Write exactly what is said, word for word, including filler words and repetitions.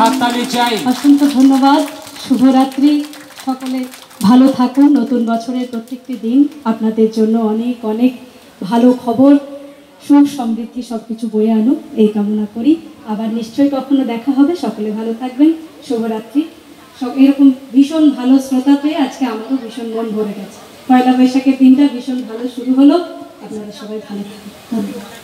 হাততালি চাই। অসংখ্য ধন্যবাদ। শুভরাত্রি। সকলে ভালো থাকুন। নতুন বছরের প্রত্যেকটি দিন আপনাদের জন্য অনেক অনেক ভালো খবর, সুখ সমৃদ্ধি সব কিছু বয়ে আনুক এই কামনা করি। আবার নিশ্চয়ই কখনো দেখা হবে। সকলে ভালো থাকবেন। শুভরাত্রি। সব এরকম ভীষণ ভালো শ্রোতা পেয়ে আজকে আমারও ভীষণ মন ভরে গেছে। পয়লা বৈশাখের দিনটা ভীষণ ভালো শুরু হলো। আপনারা সবাই ভালো থাকুন। ধন্যবাদ।